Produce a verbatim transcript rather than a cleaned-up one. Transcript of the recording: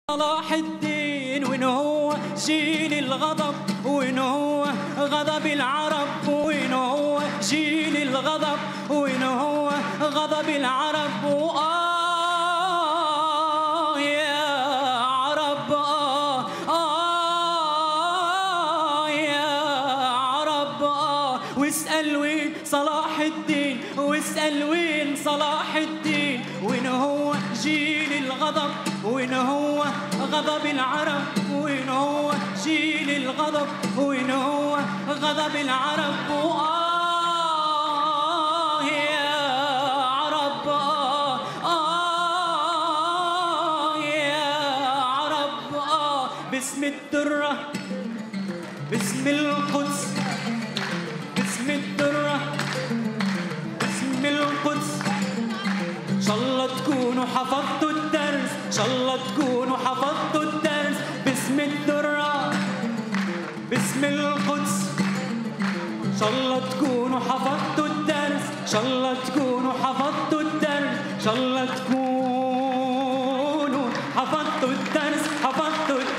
صلاح الدين وين هو جيل الغضب، وين هو غضب العرب، وين هو جيل الغضب، وين هو غضب العرب. وآه يا عرب، آه آه يا عرب، آه واسأل وين صلاح الدين، واسأل وين صلاح الدين، وين هو جيل الغضب، وين هو غضب العرب، وين هو جيل الغضب، وين هو غضب العرب. وآه يا عرب، آه آه يا عرب، آه باسم الدرة، باسم القدس، باسم الدرة، باسم القدس. إن شاء الله تكونوا حفظتوا الدرس، إن شاء الله تكونوا حفظتوا الدرس. باسم الدرة، باسم القدس. إن شاء الله تكونوا حفظتوا الدرس، إن شاء الله تكونوا حفظتوا الدرس، إن شاء الله تكونوا حفظتوا الدرس، حفظتوا الدرس.